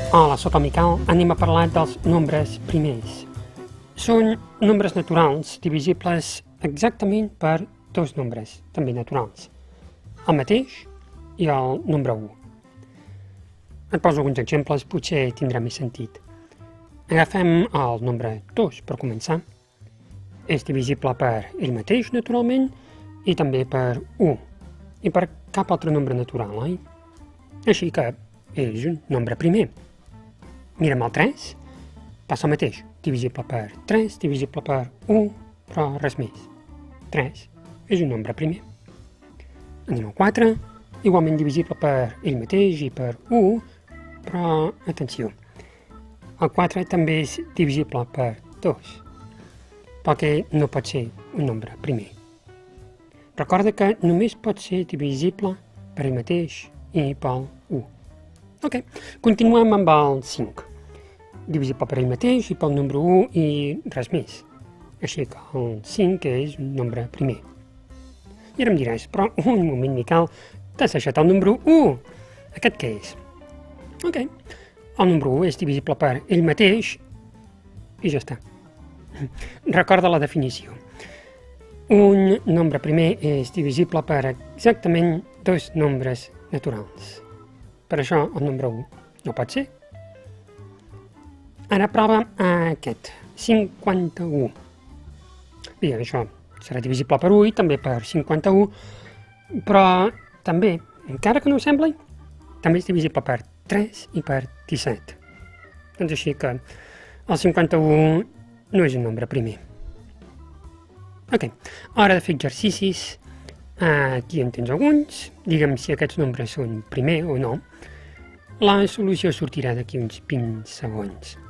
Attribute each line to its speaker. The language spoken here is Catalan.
Speaker 1: Hola, soc el Miquel. Anem a parlar dels nombres primers. Són nombres naturals divisibles exactament per dos nombres, també naturals. El mateix i el nombre 1. Et poso alguns exemples, potser tindrà més sentit. Agafem el nombre 2 per començar. És divisible per ell mateix, naturalment, i també per 1. I per cap altre nombre natural, oi? Així que és un nombre primer. Mira'm el 3, passa el mateix, divisible per 3, divisible per 1, però res més. 3 és un nombre primer. Anem al 4, igualment divisible per ell mateix i per 1, però atenció, el 4 també és divisible per 2, perquè no pot ser un nombre primer. Recorda que només pot ser divisible per ell mateix i pel 1. Ok, continuem amb el 5. Divisible per ell mateix i pel nombre 1 i res més. Així que el 5 és un nombre primer. I ara em diràs, però un moment, Miquel, t'has deixat el nombre 1. Aquest què és? Ok, el nombre 1 és divisible per ell mateix i ja està. Recorda la definició. Un nombre primer és divisible per exactament dos nombres naturals. Per això el nombre 1 no pot ser. Ara prova aquest, 51. Bé, això serà divisible per 1 i també per 51, però també, encara que no ho sembli, també és divisible per 3 i per 17. Doncs així que el 51 no és un nombre primer. Ok, hora de fer exercicis. Aquí en tens alguns. Digue'm si aquests nombres són primer o no. La solució sortirà d'aquí uns 20 segons.